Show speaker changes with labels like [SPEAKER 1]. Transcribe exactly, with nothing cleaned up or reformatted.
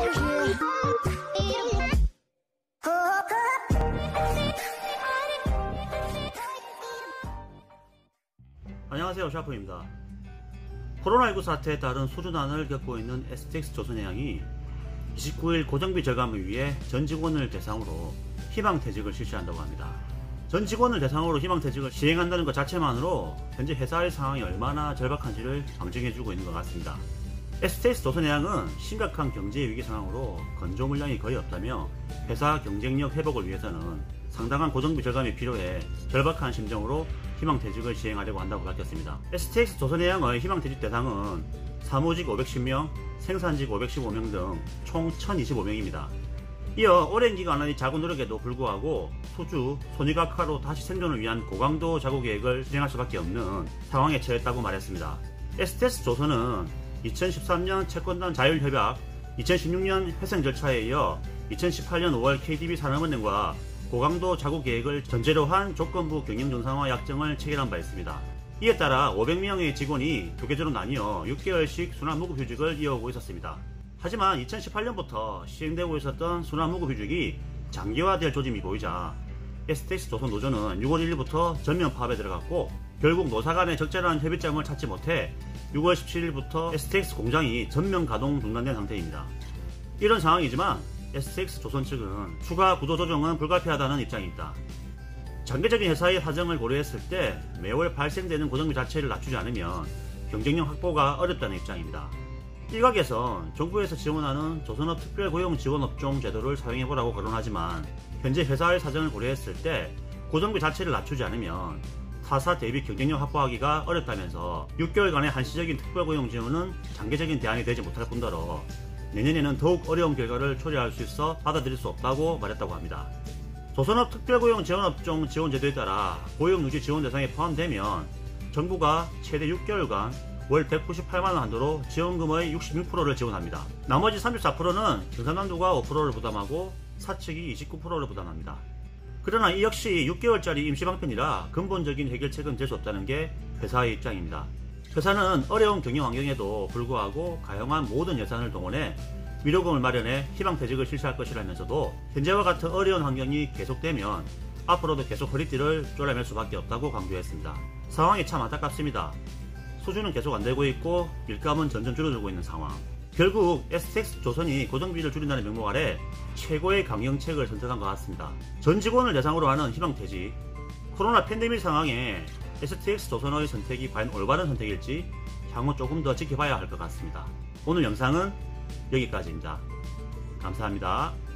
[SPEAKER 1] 안녕하세요, 샤프입니다. 코로나십구 사태에 따른 수준난을 겪고 있는 에스티엑스 조선해양이 이십구 일 고정비 절감을 위해 전 직원을 대상으로 희망퇴직을 실시한다고 합니다. 전 직원을 대상으로 희망퇴직을 시행한다는 것 자체만으로 현재 회사의 상황이 얼마나 절박한지를 방증해주고 있는 것 같습니다. 에스티엑스 조선해양은 심각한 경제 위기 상황으로 건조 물량이 거의 없다며 회사 경쟁력 회복을 위해서는 상당한 고정비 절감이 필요해 절박한 심정으로 희망퇴직을 시행하려고 한다고 밝혔습니다. 에스티엑스 조선해양의 희망퇴직 대상은 사무직 오백십 명, 생산직 오백십오 명 등 총 천이십오 명입니다. 이어 오랜 기간의 자구 노력에도 불구하고 소주, 손익악화로 다시 생존을 위한 고강도 자구 계획을 실행할 수밖에 없는 상황에 처했다고 말했습니다. 에스티엑스 조선은 이천십삼 년 채권단 자율협약, 이천십육 년 회생 절차에 이어 이천십팔 년 오월 케이디비 산업은행과 고강도 자구 계획을 전제로 한 조건부 경영정상화 약정을 체결한 바 있습니다. 이에 따라 오백 명의 직원이 두 계좌로 나뉘어 육 개월씩 순환무급휴직을 이어오고 있었습니다. 하지만 이천십팔 년부터 시행되고 있었던 순환무급휴직이 장기화될 조짐이 보이자 에스티엑스 조선 노조는 유월 일일부터 전면 파업에 들어갔고, 결국 노사 간의 적절한 협의점을 찾지 못해 유월 십칠일부터 에스티엑스 공장이 전면 가동 중단된 상태입니다. 이런 상황이지만 에스티엑스 조선 측은 추가 구조 조정은 불가피하다는 입장입니다. 장기적인 회사의 사정을 고려했을 때 매월 발생되는 고정비 자체를 낮추지 않으면 경쟁력 확보가 어렵다는 입장입니다. 일각에선 정부에서 지원하는 조선업 특별고용지원업종 제도를 사용해보라고 거론하지만 현재 회사의 사정을 고려했을 때 고정비 자체를 낮추지 않으면 타사 대비 경쟁력 확보하기가 어렵다면서 육 개월간의 한시적인 특별고용 지원은 장기적인 대안이 되지 못할 뿐더러 내년에는 더욱 어려운 결과를 초래할 수 있어 받아들일 수 없다고 말했다고 합니다. 조선업 특별고용 지원업종 지원제도에 따라 고용유지 지원 대상에 포함되면 정부가 최대 육 개월간 월 백구십팔만 원 한도로 지원금의 육십육 퍼센트를 지원합니다. 나머지 삼십사 퍼센트는 경상남도가 오 퍼센트를 부담하고 사측이 이십구 퍼센트를 부담합니다. 그러나 이 역시 육 개월짜리 임시방편이라 근본적인 해결책은 될 수 없다는 게 회사의 입장입니다. 회사는 어려운 경영 환경에도 불구하고 가용한 모든 예산을 동원해 위로금을 마련해 희망퇴직을 실시할 것이라면서도 현재와 같은 어려운 환경이 계속되면 앞으로도 계속 허리띠를 졸라맬 수밖에 없다고 강조했습니다. 상황이 참 안타깝습니다. 수주는 계속 안되고 있고 일감은 점점 줄어들고 있는 상황. 결국 에스티엑스 조선이 고정비를 줄인다는 명목 아래 최고의 강경책을 선택한 것 같습니다. 전 직원을 대상으로 하는 희망퇴직. 코로나 팬데믹 상황에 에스티엑스 조선의 선택이 과연 올바른 선택일지 향후 조금 더 지켜봐야 할 것 같습니다. 오늘 영상은 여기까지입니다. 감사합니다.